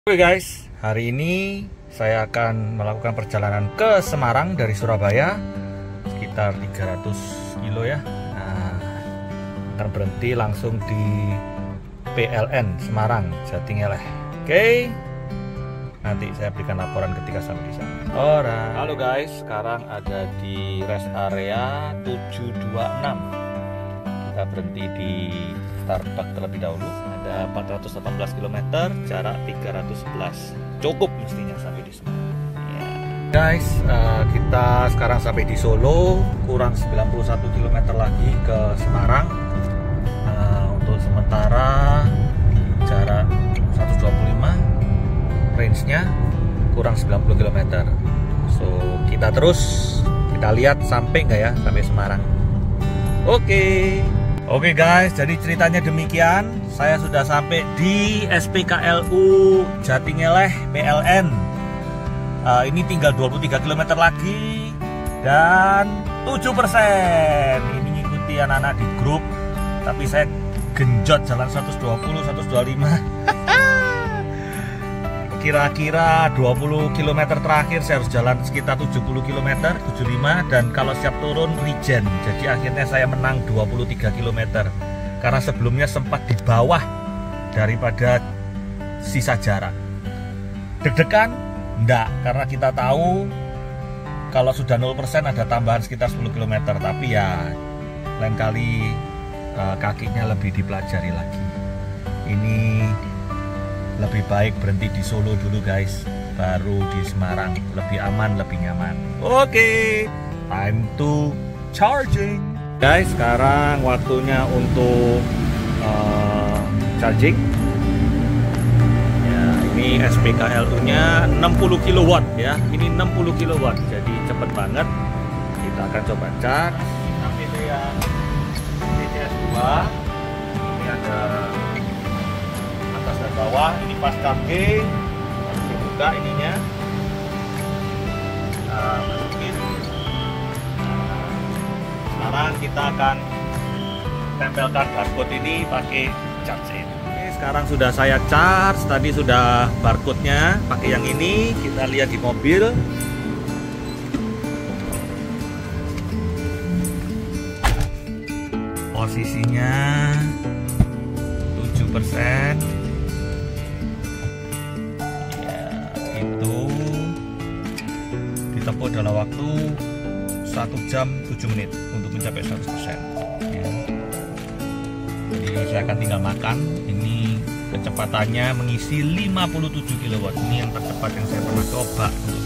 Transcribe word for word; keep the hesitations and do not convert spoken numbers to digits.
Oke guys, hari ini saya akan melakukan perjalanan ke Semarang dari Surabaya sekitar tiga ratus kilo ya. Nah, akan berhenti langsung di P L N Semarang Jatingeleh. Oke, nanti saya berikan laporan ketika sampai di sana. Alright. Halo guys, sekarang ada di rest area tujuh dua enam. Kita berhenti di Starbucks terlebih dahulu. Ada empat ratus delapan belas kilometer, jarak tiga ratus sebelas. Cukup mestinya sampai di Semarang. Yeah. Guys, uh, kita sekarang sampai di Solo, kurang sembilan puluh satu kilometer lagi ke Semarang. Uh, untuk sementara jarak seratus dua puluh lima, range-nya kurang sembilan puluh kilometer. So, kita terus kita lihat sampai nggak ya sampai Semarang. Oke. Okay. Oke guys, jadi ceritanya demikian. Saya sudah sampai di S P K L U Jatingeleh P L N. uh, Ini tinggal dua puluh tiga kilometer lagi dan tujuh persen. Ini ngikuti anak-anak di grup, tapi saya genjot jalan seratus dua puluh, seratus dua puluh lima. Kira-kira dua puluh kilometer terakhir saya harus jalan sekitar tujuh puluh kilometer, tujuh puluh lima, dan kalau siap turun regen. Jadi akhirnya saya menang dua puluh tiga kilometer karena sebelumnya sempat di bawah daripada sisa jarak. Deg-degan? Enggak, karena kita tahu kalau sudah nol persen ada tambahan sekitar sepuluh kilometer, tapi ya lain kali eh, kakinya lebih dipelajari lagi. Ini lebih baik berhenti di Solo dulu guys, baru di Semarang, lebih aman, lebih nyaman. Oke, okay, time to charging guys. Sekarang waktunya untuk uh, charging ya. Ini S P K L U nya enam puluh kilowatt ya, ini enam puluh kilowatt, jadi cepet banget. Kita akan coba charge. Tapi yang D C S dua ini ada atas dan bawah, ini pas charging harus dibuka ininya. Nah, masukin. Sekarang kita akan tempelkan barcode ini pakai charge in. Oke, sekarang sudah saya charge, tadi sudah barcode-nya pakai yang ini. Kita lihat di mobil. Posisinya tujuh persen. Itu ditempuh dalam waktu satu jam tujuh menit untuk mencapai seratus persen ya. Jadi saya akan tinggal makan. Ini kecepatannya mengisi lima puluh tujuh kilowatt. Ini yang tercepat yang saya pernah coba untuk